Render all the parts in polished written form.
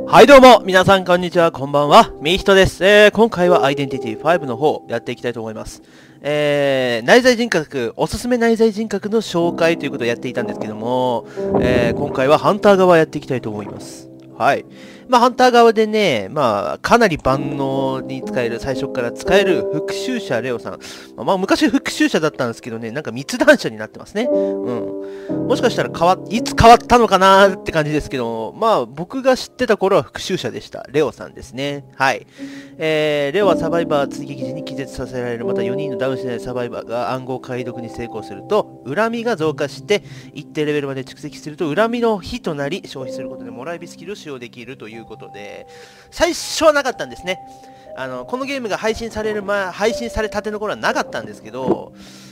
はいどうも、皆さんこんにちは、こんばんは、みーひとです。今回はアイデンティティ5の方、やっていきたいと思います。内在人格、おすすめ内在人格の紹介ということをやっていたんですけども、今回はハンター側やっていきたいと思います。はい。ハンター側でね、かなり万能に使える、最初から使える復讐者レオさん。昔復讐者だったんですけどね、なんか密談者になってますね。もしかしたらいつ変わったのかなーって感じですけど、僕が知ってた頃は復讐者でした。レオさんですね。はい。レオはサバイバー追撃時に気絶させられる、また4人のダウンしないサバイバーが暗号解読に成功すると、恨みが増加して、一定レベルまで蓄積すると、恨みの火となり、消費することでもらい火スキルを使用できるということで、最初はなかったんですね。このゲームが配信されたての頃はなかったんですけど、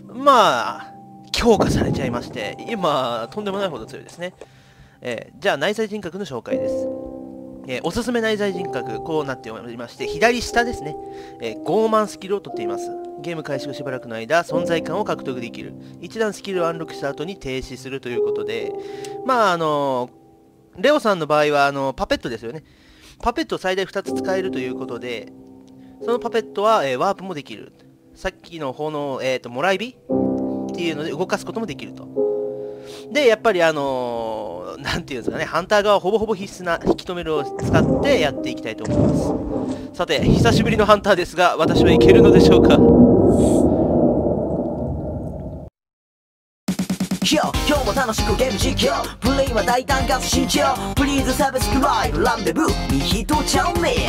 強化されちゃいまして、今、とんでもないほど強いですね。じゃあ、内在人格の紹介です。おすすめ内在人格、こうなっておりまして、左下ですね。傲慢スキルを取っています。ゲーム開始後しばらくの間、存在感を獲得できる。一段スキルをアンロックした後に停止するということで、レオさんの場合は、パペットですよね。パペットを最大2つ使えるということで、そのパペットは、ワープもできる。さっきの方の、もらい火っていうので動かすこともできると。で、やっぱりなんていうんですかね、ハンター側はほぼほぼ必須な引き止めるを使ってやっていきたいと思います。さて、久しぶりのハンターですが、私はいけるのでしょうか。 今日も楽しくゲーム実況プレイは大胆かつ慎重プリーズサブスクライブランデブーミヒトチャンネ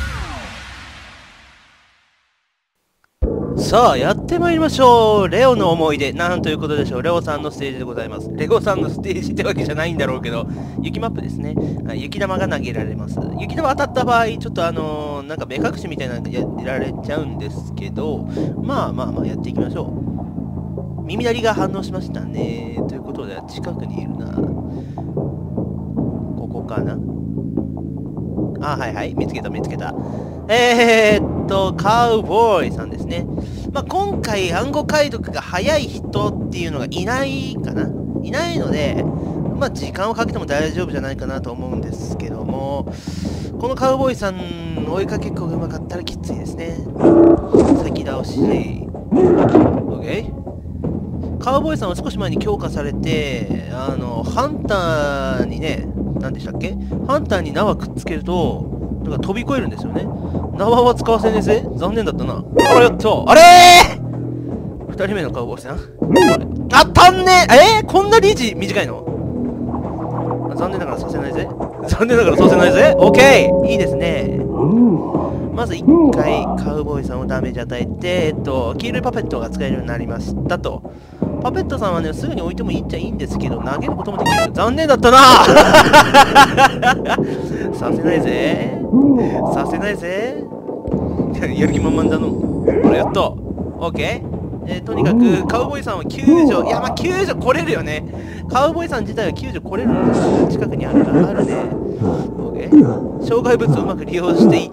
ル。さあ、やってまいりましょう。レオの思い出。なんということでしょう。レオさんのステージでございます。レオさんのステージってわけじゃないんだろうけど、雪マップですね。雪玉が投げられます。雪玉当たった場合、ちょっとなんか目隠しみたいなのやられちゃうんですけど、やっていきましょう。耳鳴りが反応しましたね。ということで、近くにいるな。ここかな。はいはい。見つけた。カウボーイさんですね。今回暗号解読が早い人っていうのがいないかな。いないので、時間をかけても大丈夫じゃないかなと思うんですけども、このカウボーイさん、追いかけっこがうまかったらきついですね。先倒し。OK？カウボーイさんは少し前に強化されて、ハンターにね、何でしたっけ？ハンターに縄くっつけると、なんか飛び越えるんですよね。縄は使わせねえぜ。残念だったな。あら、やった。あれー !2 人目のカウボーイさん。あったんねこんなリーチ短いの？残念ながらさせないぜ。オッケーいいですね。まず1回カウボーイさんをダメージ与えて、黄色いパペットが使えるようになりましたと。パペットさんはね、すぐに置いてもいいっちゃいいんですけど、投げることもできる。残念だったなさせないぜ。やる気満々だの。ほら、やっと。オッケー。とにかく、カウボーイさんは救助。いや、救助来れるよね。カウボーイさん自体は救助来れるんですよ。近くにあるから、あるね。オッケー。障害物をうまく利用していって、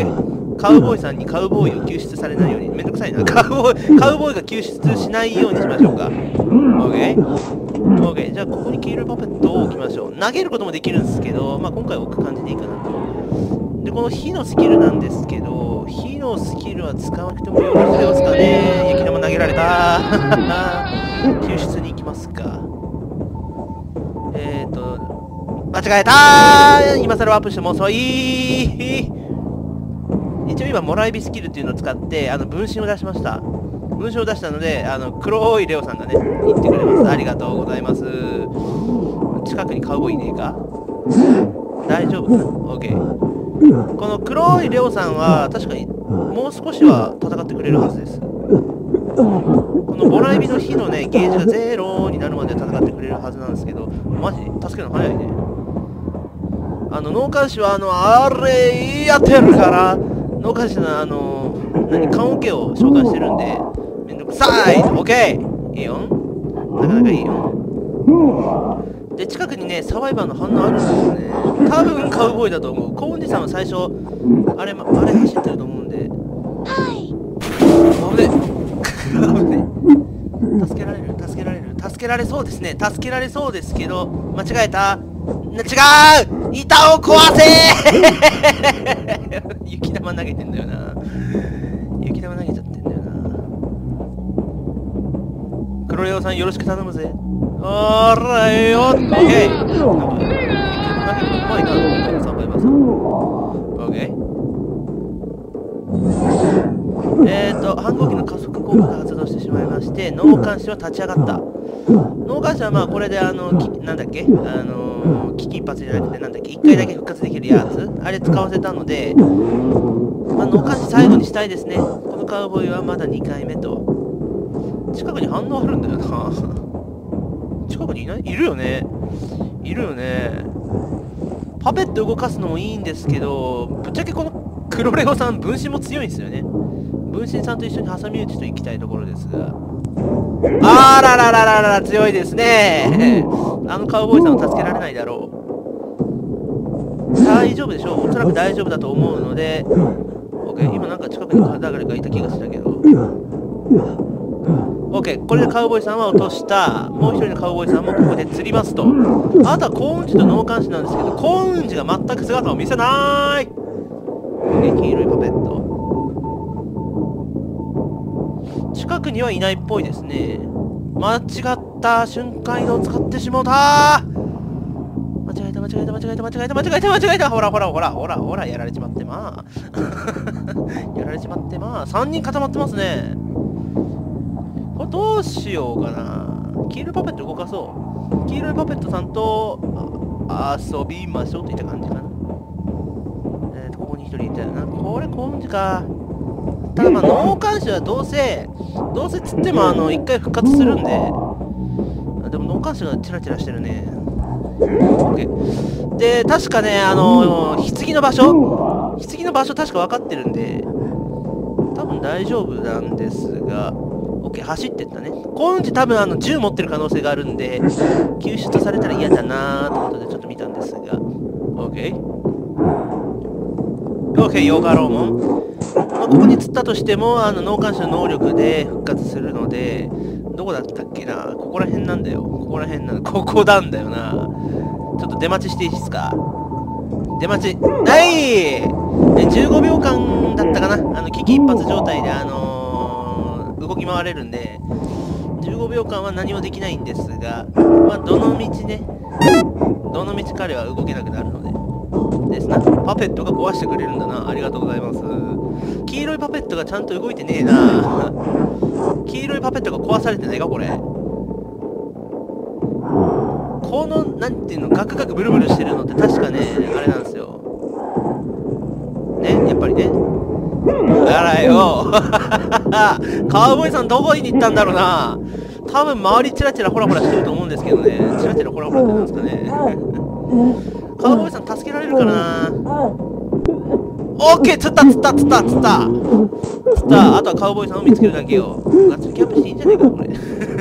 カウボーイさんにカウボーイを救出されないように。めんどくさいな。カウボーイが救出しないようにしましょうか。オッケー。じゃあ、ここに黄色いパペットを置きましょう。投げることもできるんですけど、今回置く感じでいいかなと。で、この火のスキルなんですけど、火のスキルは使わなくてもよろしいですかね。雪玉投げられた。救出に行きますか。間違えたー。今更ワープしても遅い。一応今、もらい火スキルっていうのを使って、分身を出しました。分身を出したので、黒いレオさんがね、言ってくれます。ありがとうございます。近くにカウボーイいねえか？大丈夫かな？ OK。この黒いレオさんは、確かに、もう少しは戦ってくれるはずです。このもらい火の火のね、ゲージがゼロになるまで戦ってくれるはずなんですけど、マジ助けるの早いね。脳幹視は、あれ、やってるから、脳幹視の棺桶を召喚してるんで、めんどくさい。オッケーいいよ。なかなかいいよ。で、近くにね、サバイバーの反応あるんですよね。多分カウボーイだと思う。コウンジさんは最初、あれ走ってると思うんで。危ねえ。助けられそうですね。助けられそうですけど、間違えた。違う板を壊せ雪玉投げてんだよな。雪玉投げちゃってんだよな。黒レオさんよろしく頼むぜ。おらよっ、オッケー。なんか雪玉投げるのうまいな、サバイバーさん。オッケー。反抗期の加速効果が発動してしまいまして、脳幹視は立ち上がった。脳幹視はまあこれでなんだっけ、危機一髪じゃなくてなんだっけ、1回だけ復活できるやつ、あれ使わせたので、まあ、脳幹視最後にしたいですね。このカウボーイはまだ2回目と。近くに反応あるんだよな。近くにいない？いるよね。いるよね。パペット動かすのもいいんですけど、ぶっちゃけこの黒レオさん分身も強いんですよね。分身さんと一緒に挟み撃ちと行きたいところですが、あららららら強いですね。あのカウボーイさんを助けられないだろう。大丈夫でしょう。おそらく大丈夫だと思うので、OK。今なんか近くに誰かいた気がしたけど、OK。これでカウボーイさんは落とした。もう一人のカウボーイさんもここで釣りますと。あとは幸運児と脳幹視なんですけど、幸運児が全く姿を見せない。OK。黄色いパペット。近くにはいないっぽいですね。間違った瞬間移動を使ってしもうた。間違えた。ほらやられちまってまあやられちまってまあ。3人固まってますね。これどうしようかな。黄色いパペット動かそう。黄色いパペットさんと遊びましょうといった感じかな。ここに1人いたよな。これ幸運児か。ただまあ脳幹視はどうせつっても1回復活するんで、でも脳幹視がチラチラしてるね。OK。で確かね棺の場所確か分かってるんで多分大丈夫なんですが、 OK。 走ってったね。幸運児多分銃持ってる可能性があるんで救出されたら嫌だなーってことでちょっと見たんですが、 OK。 ヨーガローモン、まあ、ここに釣ったとしても脳幹視の能力で復活するので、どこだったっけな、ここら辺なんだよ。ここなんだよな。ちょっと出待ちしていいですか。出待ちはい15秒間だったかな。危機一髪状態で動き回れるんで15秒間は何もできないんですが、まあどの道彼は動けなくなるのでですな。パペットが壊してくれるんだな。ありがとうございます。黄色いパペットがちゃんと動いてねえな。黄色いパペットが壊されてないかこれ。このなんていうのガクガクブルブルしてるのって確かねあれなんですよね、やっぱりね。あらよカウボーイさんどこに行ったんだろうな。多分周りチラチラホラホラしてると思うんですけどね。チラチラホラホラってなんですかね。カウボーイさん助けられるかな。オッケー、釣った。あとはカウボーイさんを見つけるだけよ。がっつりキャンプしていいんじゃないかこれ。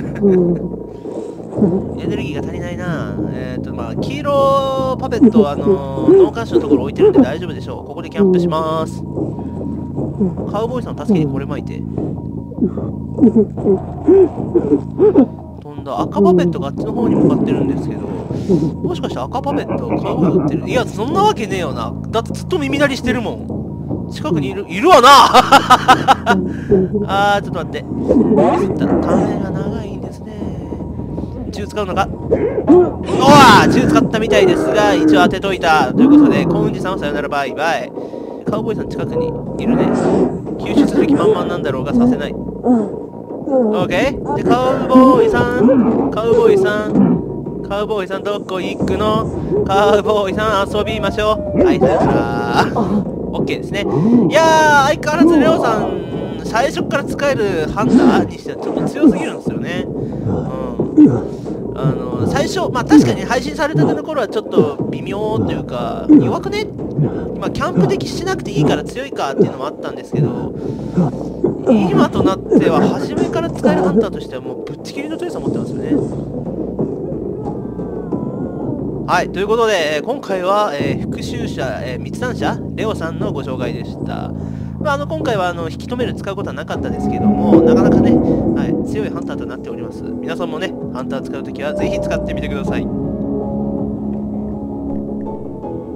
エネルギーが足りないな。まあ黄色パペットは脳幹視のところ置いてるんで大丈夫でしょう。ここでキャンプします。カウボーイさんを助けにこれ巻いて飛んだ。赤パペットがあっちの方に向かってるんですけど、もしかして赤パペットカウボーイ撃ってる？いやそんなわけねえよな。だってずっと耳鳴りしてるもん。近くにいるわなちょっと待って。ミスったらためが長いんですね。銃使うのか。銃使ったみたいですが一応当てといたということで幸運児さんはさよならバイバイ。カウボーイさん近くにいるね。救出する気満々なんだろうがさせない。オッケー。でカウボーイさんどこ行くの。カウボーイさん遊びましょう。はい、さよなら。オッケーですね。いやー相変わらずレオさん最初から使えるハンターにしてはちょっと強すぎるんですよね。最初まあ確かに配信されたての頃はちょっと微妙というか弱くね。まあキャンプできしなくていいから強いかっていうのもあったんですけど、今となっては初めから使えるハンターとしてはもうぶっちぎりの強さを持ってますよね。はい、ということで今回は、復讐者、密談者レオさんのご紹介でした。まあ、今回は引き止める使うことはなかったですけども、なかなかね、はい、強いハンターとなっております。皆さんもねハンター使うときはぜひ使ってみてください。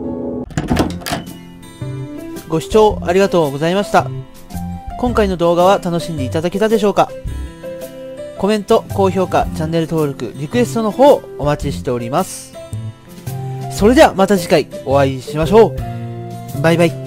ご視聴ありがとうございました。今回の動画は楽しんでいただけたでしょうか？コメント、高評価、チャンネル登録、リクエストの方お待ちしております。それではまた次回お会いしましょう。バイバイ。